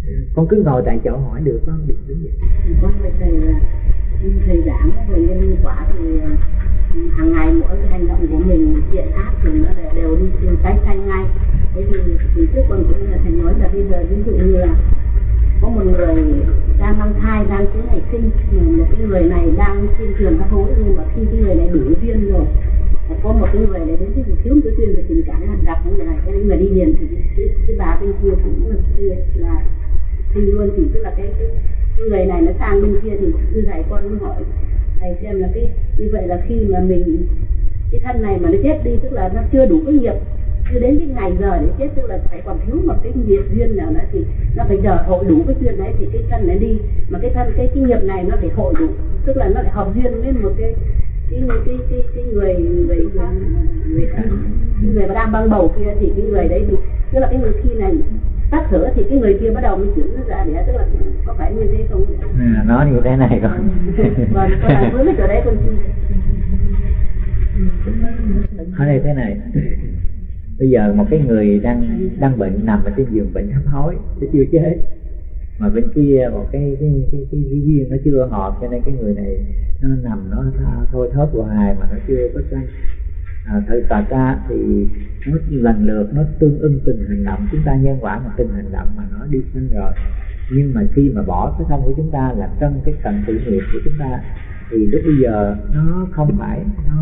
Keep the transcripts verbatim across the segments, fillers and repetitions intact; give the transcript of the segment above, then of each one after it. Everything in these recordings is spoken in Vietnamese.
Con cứ ngồi tại chỗ hỏi được con, đừng đứng dậy. Con với thầy là thầy giảng về nhân quả thì hàng ngày mỗi cái hành động của mình thiện ác thì nó đều đi từ cái xanh ngay. Thế thì, thì trước con cũng là thầy nói là bây giờ ví dụ như là có một người đang mang thai, đang cái ngày sinh, một cái người này đang trên trường các hối, nhưng mà khi cái người này đủ duyên rồi, có một cái người này đến cái thiếu một cái duyên về tình cảm, gặp cái người này, cái người đi liền thì cái, cái bà bên kia cũng là là sinh luôn, thì tức là cái, cái, cái người này nó sang bên kia thì như thầy con mới hỏi thầy xem là cái như vậy là khi mà mình cái thân này mà nó chết đi, tức là nó chưa đủ cái nghiệp, chưa đến cái ngày giờ để chết, tức là phải còn thiếu một cái nghiệp duyên nào nữa thì nó phải chờ hội đủ cái duyên đấy thì cái thân này đi, mà cái thân cái, cái nghiệp này nó phải hội đủ, tức là nó phải hợp duyên với một cái cái cái cái, cái người người người người, cái người mà đang băng bầu kia, thì cái người đấy thì tức là cái người khi này tắt thở thì cái người kia bắt đầu mới chuyển ra để, tức là có phải như thế không? À, nó như thế này con. Vâng, con làm với cái chỗ đấy con xin. Ở đây thế này, bây giờ một cái người đang đang bệnh, nằm ở trên giường bệnh hấp hối, nó chưa chết, mà bên kia một cái cái cái cái, cái duyên nó chưa hợp, cho nên cái người này nó nằm nó thôi thớp hoài mà nó chưa có sanh. À, thật thật ra thì nó lần lượt nó tương ưng từng hành động, chúng ta nhân quả mà từng hành động mà nó đi sanh rồi, nhưng mà khi mà bỏ cái thân của chúng ta là trong cái cần tự nghiệp của chúng ta thì lúc bây giờ nó không phải nó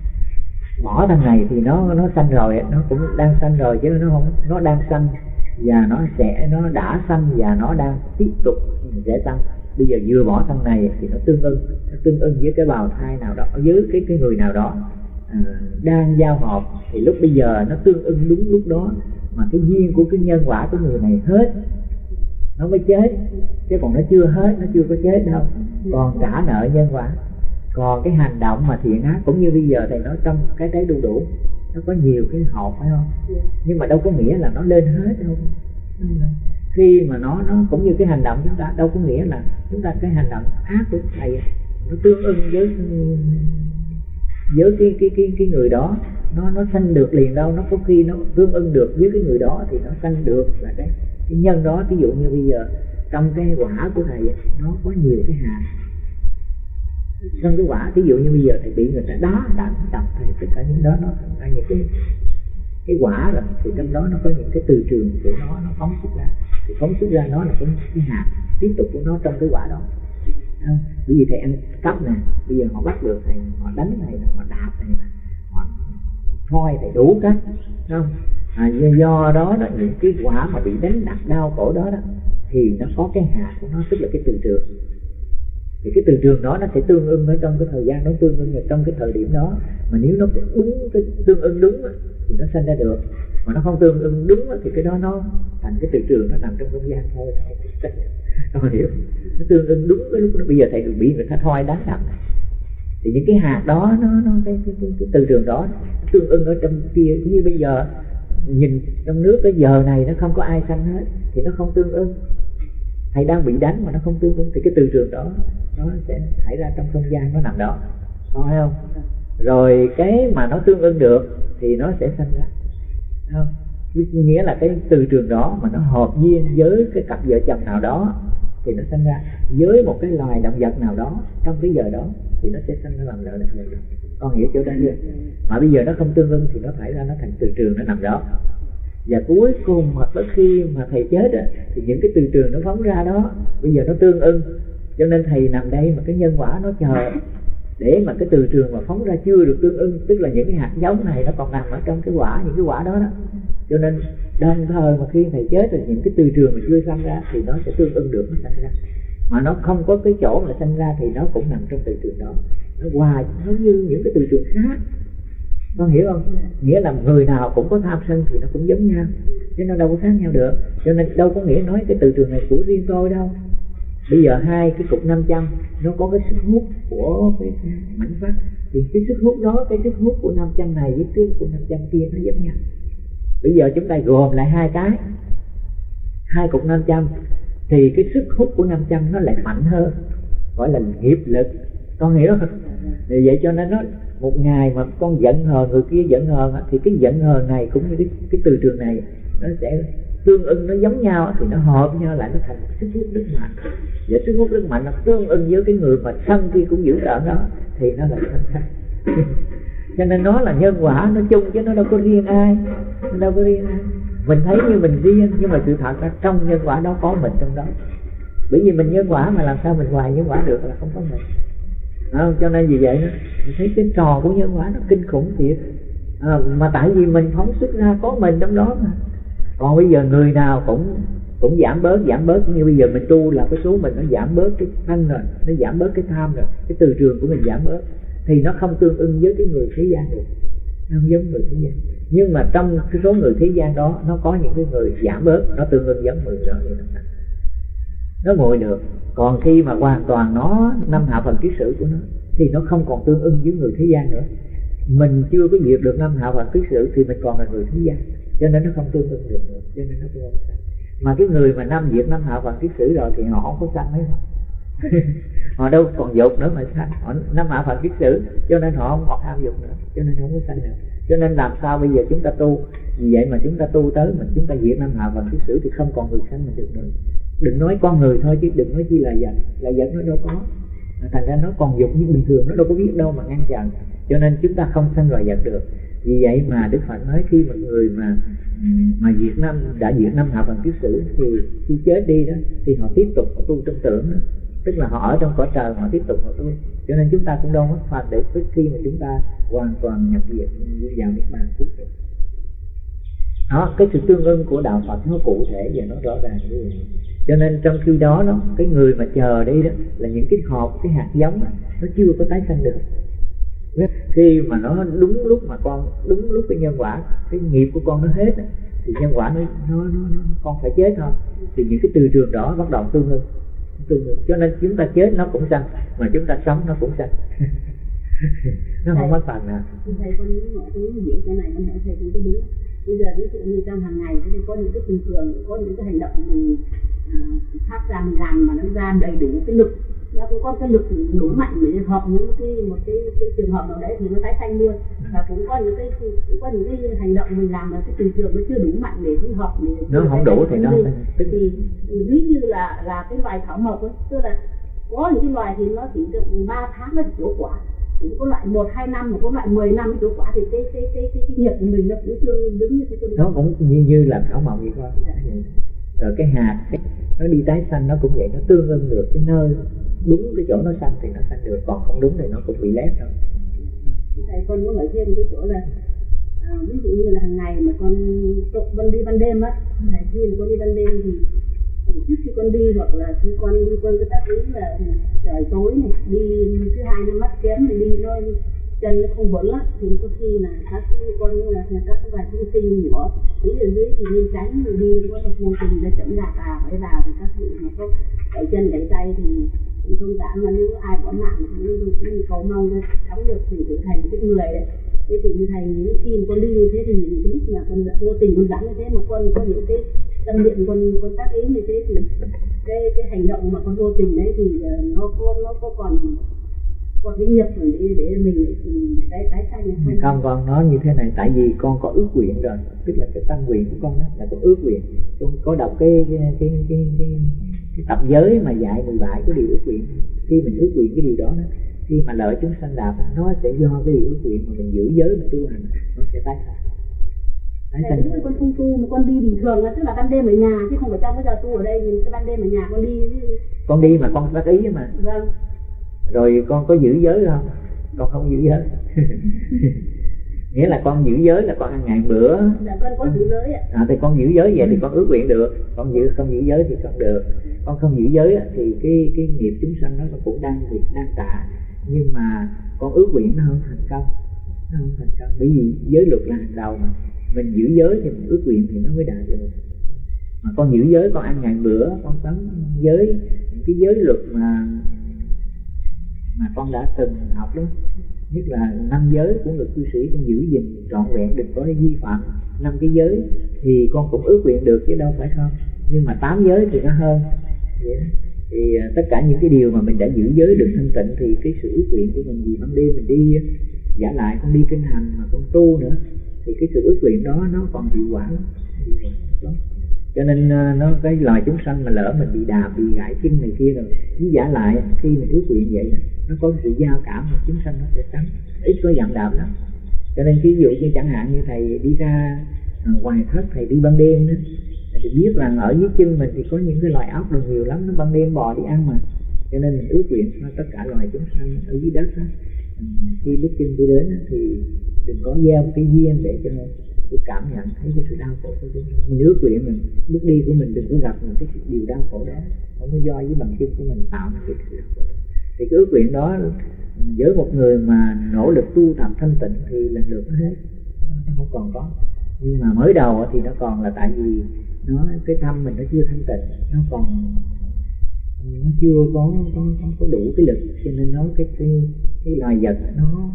bỏ thân này thì nó nó sanh rồi, nó cũng đang sanh rồi chứ nó không, nó đang sanh và nó sẽ nó đã sanh và nó đang tiếp tục sẽ sanh. Bây giờ vừa bỏ thân này thì nó tương ưng, nó tương ưng với cái bào thai nào đó, với cái cái người nào đó à, đang giao hợp, thì lúc bây giờ nó tương ưng đúng lúc đó, mà cái duyên của cái nhân quả của người này hết nó mới chết, chứ còn nó chưa hết, nó chưa có chết đâu, còn trả nợ nhân quả. Còn cái hành động mà thiện ác cũng như bây giờ thầy nói trong cái trái đu đủ nó có nhiều cái hộp phải không, nhưng mà đâu có nghĩa là nó lên hết đâu. Khi mà nó nó cũng như cái hành động chúng ta, đâu có nghĩa là chúng ta cái hành động ác của thầy nó tương ưng với với cái cái cái cái người đó, nó nó sanh được liền đâu, nó có khi nó tương ưng được với cái người đó thì nó sanh được là cái cái nhân đó. Ví dụ như bây giờ trong cái quả của thầy nó có nhiều cái hạt, trong cái quả ví dụ như bây giờ thầy bị người ta đá đạp đập thầy, tất cả những đó nó thành ra những cái cái quả rồi, thì trong đó nó có những cái từ trường của nó nó phóng xuất ra, thì phóng xuất ra nó là cái, cái hạt tiếp tục của nó trong cái quả đó. Không? Bởi vì thầy ăn cắp nè, bây giờ họ bắt được thầy, họ đánh thầy, họ đạp thầy, họ thôi thầy đủ cách, không? À, do đó đó những cái quả mà bị đánh đập đau cổ đó đó thì nó có cái hạt của nó, tức là cái từ trường. Thì cái từ trường đó nó sẽ tương ưng ở trong cái thời gian đó, tương ưng ở trong cái thời điểm đó, mà nếu nó đúng cái tương ưng đúng đó, thì nó sanh ra được, mà nó không tương ưng đúng đó, thì cái đó nó thành cái từ trường nó nằm trong không gian thôi, không hiểu. Nó tương ưng đúng cái lúc đó, bây giờ thầy bị người ta thoi đánh đập thì những cái hạt đó nó nó cái cái, cái, cái từ trường đó tương ưng ở trong kia. Như bây giờ nhìn trong nước cái giờ này nó không có ai sanh hết thì nó không tương ưng. Thầy đang bị đánh mà nó không tương ưng thì cái từ trường đó nó sẽ thải ra trong không gian, nó nằm đó, có phải không? Rồi cái mà nó tương ưng được thì nó sẽ sanh ra, không? Nghĩa là cái từ trường đó mà nó hợp duyên với cái cặp vợ chồng nào đó thì nó sanh ra, với một cái loài động vật nào đó trong cái giờ đó thì nó sẽ sanh ra làm lợi được. Con hiểu chỗ đó chưa? Mà bây giờ nó không tương ưng thì nó thải ra, nó thành từ trường nó nằm đó. Và cuối cùng hoặc tới khi mà thầy chết á, thì những cái từ trường nó phóng ra đó bây giờ nó tương ưng, cho nên thầy nằm đây mà cái nhân quả nó chờ để mà cái từ trường mà phóng ra chưa được tương ưng, tức là những cái hạt giống này nó còn nằm ở trong cái quả, những cái quả đó đó, cho nên đồng thời mà khi thầy chết rồi những cái từ trường mà chưa sanh ra thì nó sẽ tương ưng được, nó sanh ra. Mà nó không có cái chỗ mà sanh ra thì nó cũng nằm trong từ trường đó, nó hoài nó như những cái từ trường khác. Con hiểu không? Nghĩa là người nào cũng có tham sân thì nó cũng giống nhau, chứ nó đâu có khác nhau được. Cho nên đâu có nghĩa nói cái từ trường này của riêng tôi đâu. Bây giờ hai cái cục năm trăm nó có cái sức hút của cái mảnh sắt, thì cái sức hút đó, cái sức hút của năm trăm này với cái của năm trăm kia nó giống nhau. Bây giờ chúng ta gồm lại hai cái, hai cục năm trăm thì cái sức hút của năm trăm nó lại mạnh hơn, gọi là nghiệp lực. Con hiểu không? Vì vậy cho nên nó một ngày mà con giận hờn người kia giận hờn thì cái giận hờn này cũng như cái, cái từ trường này nó sẽ tương ưng nó giống nhau thì nó hợp nhau lại nó thành sức hút rất mạnh. Và sức hút rất mạnh nó tương ưng với cái người mà sân khi cũng giữ tợn đó thì nó lại thành sân. Cho nên nó là nhân quả nó chung chứ nó đâu có riêng ai, nó đâu có riêng ai. Mình thấy như mình riêng nhưng mà sự thật là trong nhân quả đó có mình trong đó. Bởi vì mình nhân quả mà làm sao mình ngoài nhân quả được là không có mình. À, cho nên vì vậy đó, mình thấy cái trò của nhân quả nó kinh khủng thiệt. À, mà tại vì mình phóng xuất ra có mình trong đó mà. Còn bây giờ người nào cũng cũng giảm bớt giảm bớt như bây giờ mình tu là cái số mình nó giảm bớt cái thân rồi, nó giảm bớt cái tham rồi, cái từ trường của mình giảm bớt thì nó không tương ưng với cái người thế gian được, nó không giống người thế gian. Nhưng mà trong cái số người thế gian đó nó có những cái người giảm bớt nó tương ưng giống người đó thì nó nó ngồi được. Còn khi mà hoàn toàn nó năm hạ phần kiết sử của nó thì nó không còn tương ưng với người thế gian nữa. Mình chưa có diệt được năm hạ phần kiết sử thì mình còn là người thế gian, cho nên nó không tương ưng được nữa, cho nên nó không có sanh. Mà cái người mà năm diệt năm hạ phần kiết sử rồi thì họ không có sanh mấy đâu. Họ đâu còn dục nữa mà sanh, họ năm hạ phần kiết sử cho nên họ không còn tham dục nữa, cho nên không có sanh nữa. Cho nên làm sao bây giờ chúng ta tu, vì vậy mà chúng ta tu tới mình chúng ta diệt năm hạ phần kiết sử thì không còn người sanh mình được nữa. Đừng nói con người thôi chứ đừng nói chi là vật, là vật nó đâu có. Thành ra nó còn dục như bình thường, nó đâu có biết đâu mà ngăn chặn. Cho nên chúng ta không sanh loài vật được. Vì vậy mà Đức Phật nói khi mà người mà mà diệt năm đã diệt năm hạ phần kiết sử thì khi chết đi đó thì họ tiếp tục họ tu trong tưởng đó. Tức là họ ở trong cõi trời họ tiếp tục họ tu. Cho nên chúng ta cũng đâu mất phần để trước khi mà chúng ta hoàn toàn nhập diệt vào niết bàn cuối cùng. Đó, cái sự tương ưng của đạo Phật nó cụ thể và nó rõ ràng như vậy. Cho nên trong khi đó đó cái người mà chờ đi đó là những cái hộp, cái hạt giống đó, nó chưa có tái sanh được. Khi mà nó đúng lúc mà con đúng lúc cái nhân quả, cái nghiệp của con nó hết đó, thì nhân quả nó, nó, nó, nó con phải chết thôi. Thì những cái từ trường đó bắt đầu tương ưng, tương ưng. Cho nên chúng ta chết nó cũng sanh, mà chúng ta sống nó cũng sanh. Nó không mất phần nào. Thầy con những mọi thứ diễn cái này con hỏi thầy cũng có đúng. Bây giờ ví dụ như trong hàng ngày thì có những cái bình thường, có những cái hành động mình uh, phát ra mình làm mà nó ra đầy đủ cái lực, nó cũng có cái lực đủ mạnh để hợp những cái một cái, cái trường hợp nào đấy thì nó tái sanh luôn. Và cũng có những cái cũng có những cái hành động mình làm mà cái từ trường nó chưa đủ mạnh để nó hợp để nó không đủ thì nó thì, thì ví như là là cái loài thảo mộc ấy, tức là có những cái loài thì nó chỉ được ba tháng nó trổ quả, cũng có loại một hai năm, mà có loại mười năm trổ quả, thì cái cái cái cái, cái nghiệp của mình nó cũng tương đứng như thế. Nó cũng như như là thảo mộc vậy thôi. Rồi cái hạt cái, nó đi tái sanh nó cũng vậy, nó tương ưng được cái nơi đúng cái chỗ nó sanh thì nó sanh được, còn không đúng thì nó cũng bị lép thôi. Thầy con muốn hỏi thêm cái chỗ là à, ví dụ như là hàng ngày mà con con đi ban đêm á, thầy khi mà con đi ban đêm thì trước khi con đi hoặc là khi con đi con cái tác ý là trời tối này đi, thứ hai nó mắt kém thì đi nó chân nó không vững á, thì có khi là các con là các cái bài thông sinh nhỏ tí ở dưới thì nên tránh rồi đi có một môi trình để chậm đạp vào phải vào thì các vị mà có đẩy chân đẩy tay thì không cảm, mà nếu ai có mạng thì cầu mong ra sống được thì trở thành cái người đấy. Thế thì như thầy những khi mà con đi như thế thì những cái lúc mà con vô tình con dẫn như thế mà con có những cái tâm niệm con con tác ý như thế thì cái cái hành động mà con vô tình đấy thì nó có nó có còn còn cái nghiệp để để mình tái tái sanh không? Không, con nói như thế này, tại vì con có ước nguyện rồi, tức là cái tâm nguyện của con đó là con ước nguyện. Con có đọc cái cái cái cái, cái, cái tập giới mà dạy mười bảy cái điều ước nguyện. Khi mình ước nguyện cái điều đó, đó khi mà lợi chúng sanh đạt nó sẽ do cái điều ước nguyện mà mình giữ giới mình tu hành nó sẽ tái sanh. Tái sanh. Con không tu mà con đi bình thường là tức là ban đêm ở nhà chứ không phải trong cái giờ tu ở đây, thì cái ban đêm ở nhà con đi. Con đi mà con tác ý mà. Vâng. Rồi con có giữ giới không? Con không giữ giới. Nghĩa là con giữ giới là con ăn ngày bữa. Dạ con có giữ giới ạ. À, thì con giữ giới vậy thì con ước nguyện được. Con giữ không giữ giới thì không được. Con không giữ giới thì cái cái nghiệp chúng sanh nó cũng đang việc đang tạ, nhưng mà con ước nguyện nó không thành công, nó không thành công. Bởi vì giới luật là hàng đầu mà mình giữ giới thì mình ước nguyện thì nó mới đạt được. Mà con giữ giới, con ăn ngày bữa, con sống giới những cái giới luật mà mà con đã từng học đó, nhất là năm giới của người cư sĩ, con giữ gìn trọn vẹn, đừng có vi phạm năm cái giới thì con cũng ước nguyện được chứ đâu phải không. Nhưng mà tám giới thì nó hơn vậy đó. Thì uh, tất cả những cái điều mà mình đã giữ giới được thanh tịnh thì cái sự ước nguyện của mình gì ban đêm mình đi giả lại con đi kinh hành mà con tu nữa thì cái sự ước nguyện đó nó còn hiệu quả lắm, hiệu quả lắm. Cho nên nó cái loài chúng sanh mà lỡ mình bị đạp, bị gãy chân này kia rồi, với giả lại khi mình ước nguyện vậy nó có sự giao cảm, chúng sanh nó sẽ tránh, ít có dặm đạp lắm. Cho nên ví dụ như chẳng hạn như thầy đi ra ngoài thất, thầy đi ban đêm đó, thì biết rằng ở dưới chân mình thì có những cái loài ốc nhiều lắm, nó ban đêm bò đi ăn mà. Cho nên mình ước nguyện cho tất cả loài chúng sanh ở dưới đất đó, khi bước chân đi đến đó, thì đừng có gieo một cái duyên để cho tôi cảm nhận thấy cái sự đau khổ của chúng sanh. Mình ước nguyện mình bước đi của mình đừng có gặp những cái điều đau khổ đó, không có do với bằng chân của mình tạo nên cái sự đau khổ đó. Thì cái ước nguyện đó với một người mà nỗ lực tu tập thanh tịnh thì lần lượt nó hết, nó không còn có. Nhưng mà mới đầu thì nó còn là tại vì nó cái tâm mình nó chưa thanh tịnh, nó còn nó chưa có có, có, có đủ cái lực, cho nên nó cái cái cái loài vật nó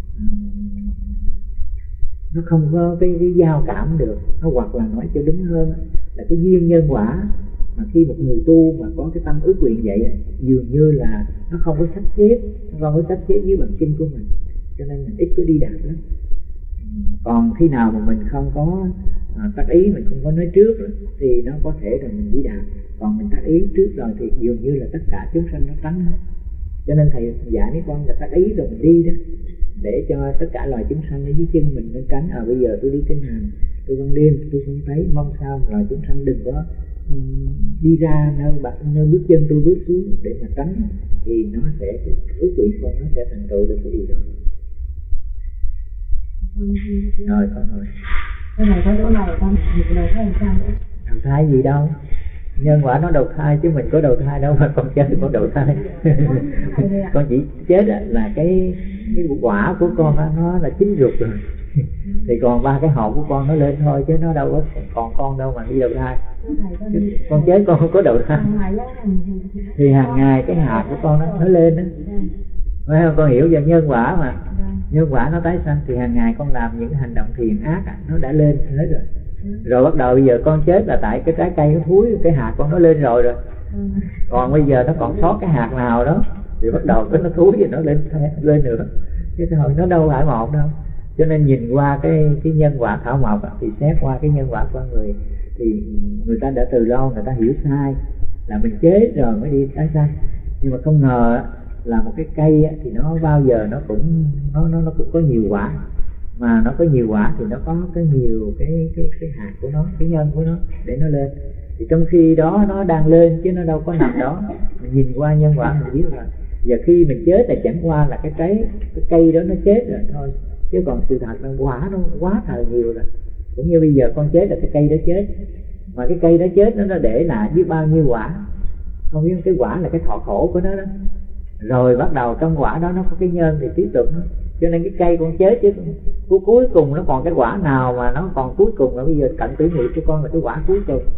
nó không có cái, cái giao cảm được. Nó hoặc là nói cho đúng hơn là cái duyên nhân quả mà khi một người tu mà có cái tâm ước nguyện vậy dường như là nó không có sắp xếp, nó không có sắp xếp với bằng kinh của mình, cho nên mình ít có đi đạt lắm. Còn khi nào mà mình không có à, tác ý, mình không có nói trước đó, thì nó có thể rồi mình đi đạt. Còn mình tác ý trước rồi thì dường như là tất cả chúng sanh nó tránh hết. Cho nên thầy dạy mấy con là tác ý rồi mình đi đó, để cho tất cả loài chúng sanh ở dưới chân mình nó tránh. À bây giờ tôi đi kinh hành, tôi ban đêm tôi không thấy, mong sao loài chúng sanh đừng có um, đi ra nơi bạc nơi bước chân tôi bước xuống để mà tránh, thì nó sẽ ước nguyện con nó sẽ thành tựu được cái điều đó. Rồi con ơi, cái này có chỗ này con một đầu thai sao nữa? Đầu thai gì đâu, nhân quả nó đầu thai chứ mình có đầu thai đâu mà con chết thì con đầu thai. Con chỉ chết là cái cái quả của con đó, nó là chín ruột rồi. Thì còn ba cái hộp của con nó lên thôi chứ nó đâu có còn con đâu mà đi đầu thai. Con chết con không có đầu thai. Thì hàng ngày cái hạt của con nó, nó lên đó. Phải không? Con hiểu về nhân quả mà. Nhân quả nó tái sanh thì hàng ngày con làm những hành động thiện ác nó đã lên hết rồi. Rồi bắt đầu bây giờ con chết là tại cái trái cây nó thúi, cái hạt con nó lên rồi rồi. Còn bây giờ nó còn sót cái hạt nào đó thì bắt đầu cái nó thúi thì nó lên lên nữa. Chứ thôi nó đâu phải một đâu. Cho nên nhìn qua cái cái nhân quả thảo mộc thì xét qua cái nhân quả của người thì người ta đã từ lâu người ta hiểu sai là mình chết rồi mới đi tái sanh. Nhưng mà không ngờ là một cái cây thì nó bao giờ nó cũng nó nó nó cũng có nhiều quả, mà nó có nhiều quả thì nó có cái nhiều cái cái cái hạt của nó, cái nhân của nó để nó lên. Thì trong khi đó nó đang lên chứ nó đâu có nằm đó. Mình nhìn qua nhân quả mình biết là giờ khi mình chết là chẳng qua là cái trái cái cây đó nó chết rồi thôi, chứ còn sự thật là quả nó quá thời nhiều rồi. Cũng như bây giờ con chết là cái cây đó chết, mà cái cây đó chết nó nó để lại biết bao nhiêu quả, không biết cái quả là cái thọ khổ của nó đó. Rồi bắt đầu trong quả đó nó có cái nhân thì tiếp tục nó, cho nên cái cây con chết chứ cuối cuối cùng nó còn cái quả nào mà nó còn cuối cùng là bây giờ cận tử nghiệp của con là cái quả cuối cùng.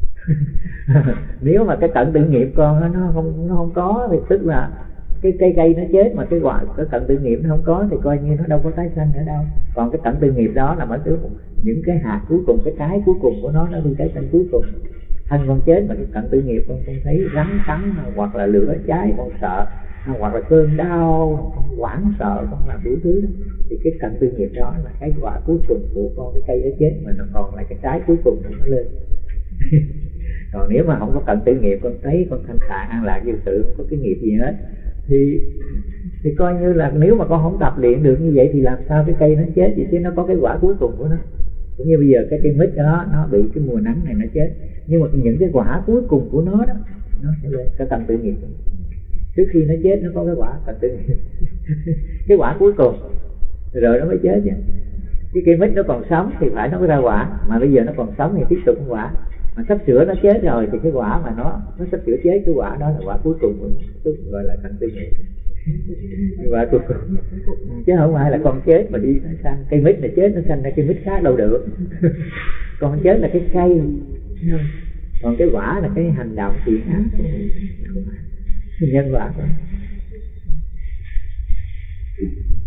Nếu mà cái cận tử nghiệp con nó không nó không có thì tức là cái cây cây nó chết mà cái quả cái cận tử nghiệp nó không có thì coi như nó đâu có tái sanh nữa đâu. Còn cái cận tử nghiệp đó là mới cái những cái hạt cuối cùng, cái trái cuối cùng của nó nó đi tái sanh cuối cùng. Thân con chết mà cái cận tử nghiệp con không thấy rắn cắn hoặc là lửa cháy con sợ, hoặc là cơn đau con hoảng sợ con làm đủ thứ đó, thì cái cận tử nghiệp đó là cái quả cuối cùng của con, cái cây đó chết mà nó còn lại cái trái cuối cùng nó lên. Còn nếu mà không có cận tử nghiệp con thấy con thanh thản an lạc vô sự, không có cái nghiệp gì hết thì thì coi như là nếu mà con không tập luyện được như vậy thì làm sao cái cây nó chết vậy, chứ nó có cái quả cuối cùng của nó. Cũng như bây giờ cái cây mít đó nó bị cái mùa nắng này nó chết, nhưng mà những cái quả cuối cùng của nó đó nó sẽ lên cái cận tử nghiệp. Trước khi nó chết nó có cái quả cận tử nghiệp. Cái quả cuối cùng rồi nó mới chết chứ. Cái cây mít nó còn sống thì phải nó có ra quả, mà bây giờ nó còn sống thì tiếp tục có quả. Mà sắp sửa nó chết rồi thì cái quả mà nó nó sắp sửa chết, cái quả đó là quả cuối cùng của nó, gọi là cận tử nghiệp. Cái quả cuối cùng, chứ không phải là con chết mà đi nó sanh cây mít này chết nó sanh ra cây mít khác đâu được. Con chết là cái cây, còn cái quả là cái hành động thiện ác, nhân quả đó.